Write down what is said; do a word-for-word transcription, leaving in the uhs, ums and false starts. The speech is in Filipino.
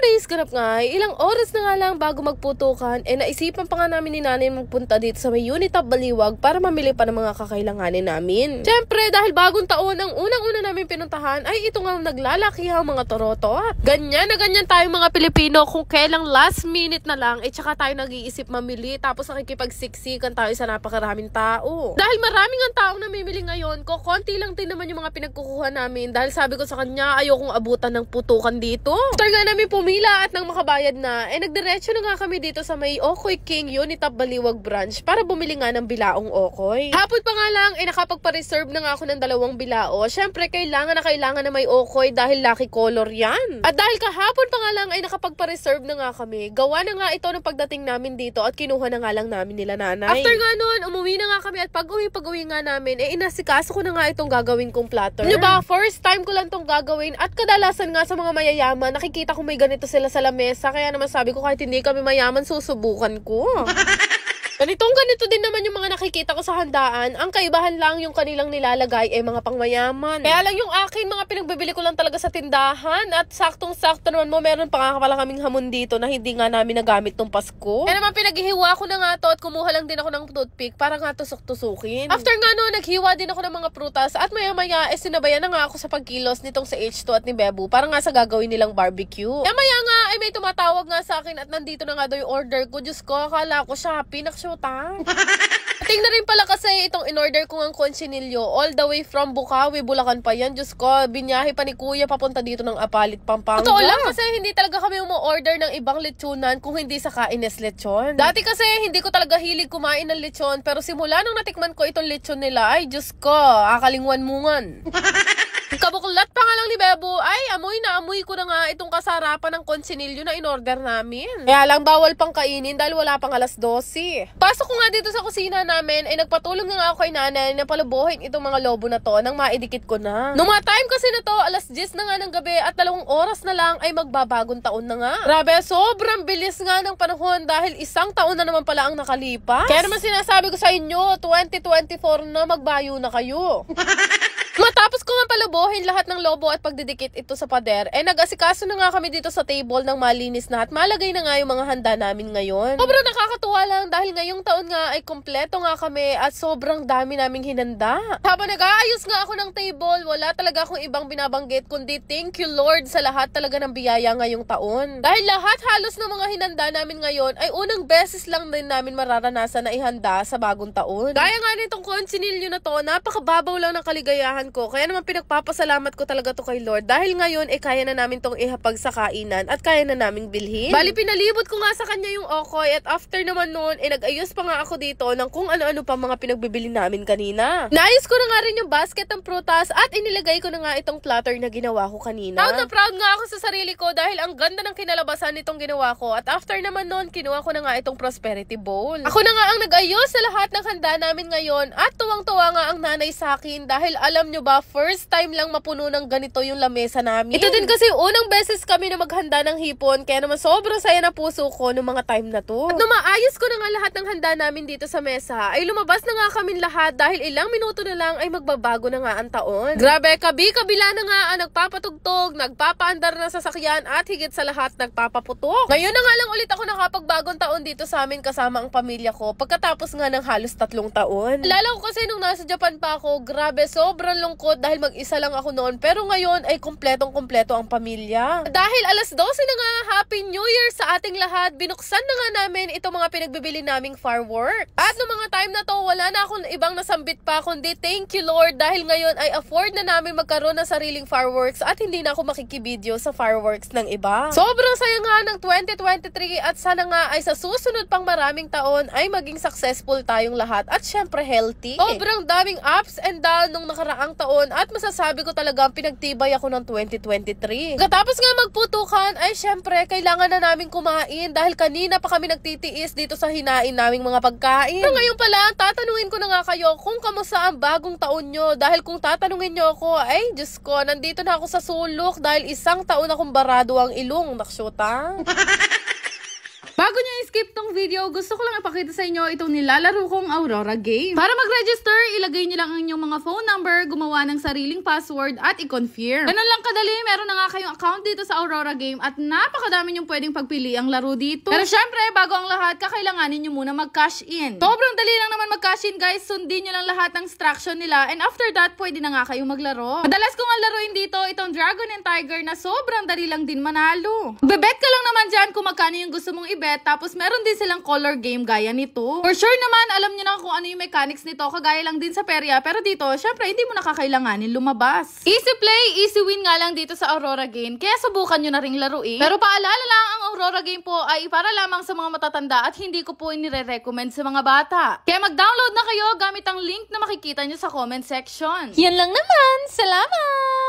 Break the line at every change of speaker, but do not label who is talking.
days ganap nga, ilang oras na nga lang bago magputukan, eh naisipan pa nga namin ni nanay magpunta dito sa may Unitap Baliwag para mamili pa ng mga kakailanganin namin. Siyempre, dahil bagong taon, ang unang-una namin pinuntahan ay ito nga naglalakihang mga torotot. Ganyan na ganyan tayo mga Pilipino kung kailang last minute na lang, eh tsaka tayo nag-iisip mamili tapos nakikipagsiksikan tayo sa napakaraming tao. Dahil maraming ang taong namimili ngayon, ko konti lang din naman yung mga pinagkukuha namin dahil sabi ko sa kanya, ayokong abutan ng putukan dito. After nga namin pumila at nang makabayad na, eh nagdiretso na nga kami dito sa may Okoy King Unitap Baliwag branch para bumili nga ng bilaong Okoy. Hapon pa nga lang, eh nakapagpa-reserve na nga ako ng dalawang bilao. Syempre, kailangan na kailangan na may Okoy dahil lucky color yan. At dahil kahapon pa nga lang ay nakapagpa-reserve na nga kami, gawa na nga ito ng pagdating namin dito at kinuha na nga lang namin nila nanay. After nga nun, umuwi na nga kami at pag-uwi pag-uwi nga namin, eh inasikaso ko na nga itong gagawin kong platter. Ano ba, first time ko lang itong gagawin at kadalasan nga sa mga mayayaman, nakikita ko may ganito sila sa lamesa, kaya naman sabi ko kahit hindi kami mayaman, susubukan ko. Ganitong ganito din naman yung mga nakikita ko sa handaan. Ang kaibahan lang yung kanilang nilalagay ay mga pangmayaman. Kaya lang yung akin, mga pinagbibili ko lang talaga sa tindahan. At saktong-sakto naman mo, meron pa nga pala kaming hamon dito na hindi nga namin nagamit tong Pasko. Kaya naman pinaghihiwa ko na nga to at kumuha lang din ako ng toothpick para nga tusok-tusukin. After nga no, naghiwa din ako ng mga prutas at maya-maya, eh sinabayan na nga ako sa pagkilos nitong sa H two at ni Bebo para nga sa gagawin nilang barbecue. Kaya maya nga, ay may tumatawag nga sa akin at nandito na nga daw yung order ko. Diyos ko, akala ko Shopee, naksyo tingnan rin pala kasi itong in-order ko ng konsinilyo all the way from Bukawi, Bulacan pa yan. Diyos ko, binyahe pa ni Kuya papunta dito ng Apalit, Pampanga. Totoo lang kasi hindi talaga kami umu-order ng ibang lechonan kung hindi sa Kaines Lechon. Dati kasi hindi ko talaga hilig kumain ng lechon, pero simula nung natikman ko itong lechon nila, ay Diyos ko, akalingwan mungan. Kabuklat pa nga lang ni Bebo, ay amoy na amoy ko na nga itong kasarapan ng konsinilyo na in-order namin. Kaya lang bawal pang kainin dahil wala pang alas dose. Pasok ko nga dito sa kusina namin, ay nagpatulong na nga ako kay nanay na palubuhin itong mga lobo na to nang maidikit ko na. Nung mga time kasi na to, alas diyes na nga ng gabi at dalawang oras na lang ay magbabagong taon na nga. Grabe, sobrang bilis nga ng panahon dahil isang taon na naman pala ang nakalipas. Kaya naman sinasabi ko sa inyo, twenty twenty-four na magbayo na kayo. Matapos ko nga palubuhin lahat ng lobo at pagdidikit ito sa pader, eh nag-asikaso na nga kami dito sa table ng malinis na at malagay na nga yung mga handa namin ngayon. Sobrang nakakatuwa lang dahil ngayong taon nga ay kompleto nga kami at sobrang dami naming hinanda. Habang nag-aayos nga ako ng table, wala talaga akong ibang binabanggit kundi thank you Lord sa lahat talaga ng biyaya ngayong taon. Dahil lahat halos ng mga hinanda namin ngayon ay unang beses lang din namin mararanasan na ihanda sa bagong taon. Gaya nga nitong konsinilyo na to, napakababaw lang ng kaligayahan ko. Kaya naman pinagpapasalamat ko talaga to kay Lord dahil ngayon eh kaya na namin tong ihapag sa kainan at kaya na naming bilhin. Bali pinalibot ko nga sa kanya yung Okoy at after naman noon eh nag-ayos pa nga ako dito ng kung ano-ano pa mga pinagbibili namin kanina. Naayos ko na nga rin yung basket ng prutas at inilagay ko na nga itong platter na ginawa ko kanina. Proud na proud nga ako sa sarili ko dahil ang ganda ng kinalabasan nitong ginawa ko at after naman noon kinuha ko na nga itong prosperity bowl. Ako na nga ang nag-ayos sa lahat ng handa namin ngayon at tuwang-tuwa nga ang nanay sa akin dahil alam nyo ba, first time lang mapuno ng ganito yung lamesa namin. Ito din kasi unang beses kami na maghanda ng hipon, kaya naman sobrang saya na puso ko noong mga time na to. At nung maayos ko na nga lahat ng handa namin dito sa mesa, ay lumabas na nga kami lahat dahil ilang minuto na lang ay magbabago na nga ang taon. Grabe, kabi-kabila na nga ang nagpapatugtog, nagpapaandar na sasakyan at higit sa lahat nagpapaputok. Ngayon na nga lang ulit ako nakapagbagong taon dito sa amin kasama ang pamilya ko pagkatapos nga ng halos tatlong taon. Lalo ko kasi nung nasa Japan pa ako, grabe, sobrang lungkot dahil mag-isa lang ako noon. Pero ngayon ay kumpletong-kumpleto ang pamilya. Dahil alas dose na nga, Happy New Year sa ating lahat. Binuksan na nga namin itong mga pinagbibili naming fireworks. At noong mga time na to, wala na akong ibang nasambit pa kundi thank you Lord dahil ngayon ay afford na namin magkaroon ng sariling fireworks at hindi na ako makikibideo sa fireworks ng iba. Sobrang saya nga ng twenty twenty-three at sana nga ay sa susunod pang maraming taon ay maging successful tayong lahat at syempre healthy. Sobrang daming ups and down nung nakaraang taon at masasabi ko talaga pinagtibay ako ng twenty twenty-three. Katapos nga magputukan ay syempre kailangan na namin kumain dahil kanina pa kami nagtitiis dito sa hinain naming mga pagkain. Pero ngayon pala, tatanungin ko na nga kayo kung kamusta ang bagong taon nyo dahil kung tatanungin nyo ako, ay Diyos ko, nandito na ako sa sulok dahil isang taon akong barado ang ilong, naksyota. Bago nyo
skip tong video, gusto ko lang ipakita sa inyo itong nilalaro kong Aurora game. Para mag-register, ilagay nyo lang ang inyong mga phone number, gumawa ng sariling password at i-confirm. Ganun lang kadali, meron na nga kayong account dito sa Aurora game at napakadami nyong pwedeng pagpili ang laro dito. Pero syempre, bago ang lahat, kakailanganin nyo muna mag-cash in. Sobrang dali lang naman mag-cash in guys, sundin nyo lang lahat ng instruction nila and after that, pwede na nga kayong maglaro. Madalas ko nga laruin dito itong Dragon and Tiger na sobrang dali lang din manalo. Bebet ka lang naman dyan kung magkano yung gusto mong ibet, tapos meron din silang color game gaya nito. For sure naman, alam nyo na kung ano yung mechanics nito, kagaya lang din sa perya, pero dito, syempre, hindi mo nakakailanganin lumabas. Easy play, easy win nga lang dito sa Aurora game, kaya subukan nyo na ring laruin. Pero paalala lang, ang Aurora game po ay para lamang sa mga matatanda at hindi ko po inire-recommend sa mga bata. Kaya mag-download na kayo gamit ang link na makikita nyo sa comment section.
Yan lang naman. Salamat!